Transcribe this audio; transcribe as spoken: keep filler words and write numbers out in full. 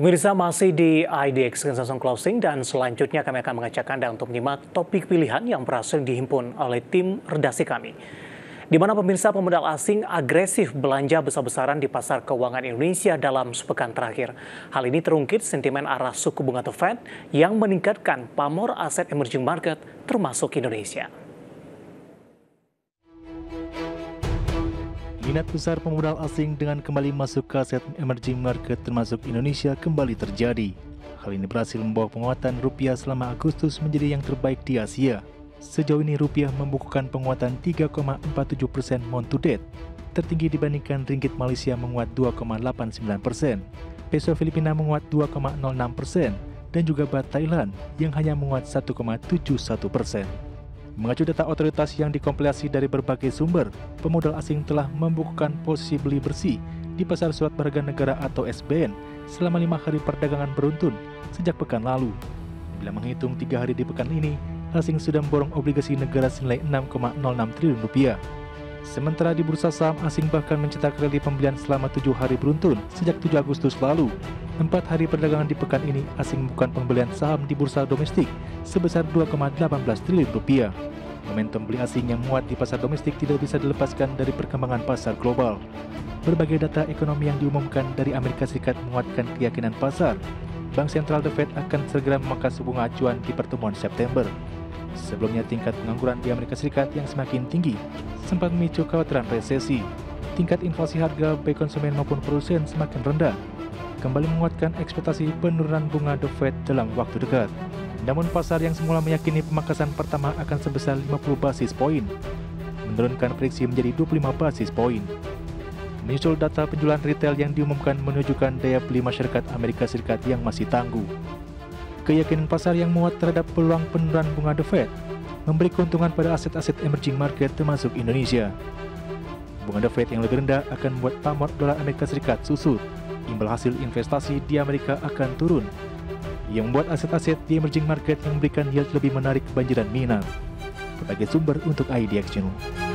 Pemirsa, masih di I D X Consensus Closing dan selanjutnya kami akan mengajak Anda untuk menyimak topik pilihan yang berhasil dihimpun oleh tim redaksi kami. Di mana pemirsa pemodal asing agresif belanja besar-besaran di pasar keuangan Indonesia dalam sepekan terakhir. Hal ini terungkit sentimen arah suku bunga The Fed yang meningkatkan pamor aset emerging market termasuk Indonesia. Minat besar pemodal asing dengan kembali masuk ke aset emerging market termasuk Indonesia kembali terjadi. Hal ini berhasil membawa penguatan rupiah selama Agustus menjadi yang terbaik di Asia. Sejauh ini rupiah membukukan penguatan tiga koma empat tujuh persen month to date, tertinggi dibandingkan ringgit Malaysia menguat dua koma delapan sembilan persen, peso Filipina menguat dua koma nol enam persen, dan juga baht Thailand yang hanya menguat satu koma tujuh satu persen. Mengacu data otoritas yang dikompilasi dari berbagai sumber, pemodal asing telah membukukan posisi beli bersih di pasar surat berharga negara atau S B N selama lima hari perdagangan beruntun sejak pekan lalu. Bila menghitung tiga hari di pekan ini, asing sudah memborong obligasi negara senilai enam koma nol enam triliun rupiah. Sementara di bursa saham, asing bahkan mencetak rally pembelian selama tujuh hari beruntun sejak tujuh Agustus lalu. Empat hari perdagangan di pekan ini, asing membukukan pembelian saham di bursa domestik sebesar dua koma delapan belas triliun rupiah. Momentum beli asing yang muat di pasar domestik tidak bisa dilepaskan dari perkembangan pasar global. Berbagai data ekonomi yang diumumkan dari Amerika Serikat menguatkan keyakinan pasar. Bank sentral The Fed akan segera memangkas suku bunga acuan di pertemuan September. Sebelumnya, tingkat pengangguran di Amerika Serikat yang semakin tinggi sempat memicu kekhawatiran resesi. Tingkat inflasi harga baik konsumen maupun produsen semakin rendah, kembali menguatkan ekspektasi penurunan bunga The Fed dalam waktu dekat. Namun pasar yang semula meyakini pemangkasan pertama akan sebesar lima puluh basis poin, menurunkan prediksi menjadi dua puluh lima basis poin. Menyusul data penjualan retail yang diumumkan menunjukkan daya beli masyarakat Amerika Serikat yang masih tangguh. Keyakinan pasar yang muat terhadap peluang penurunan bunga The Fed memberi keuntungan pada aset-aset emerging market termasuk Indonesia. Bunga The Fed yang lebih rendah akan membuat pamor dolar Amerika Serikat susut. Imbal hasil investasi di Amerika akan turun, yang membuat aset-aset di emerging market yang memberikan yield lebih menarik kebanjiran minat. Berbagai sumber untuk I D X Channel.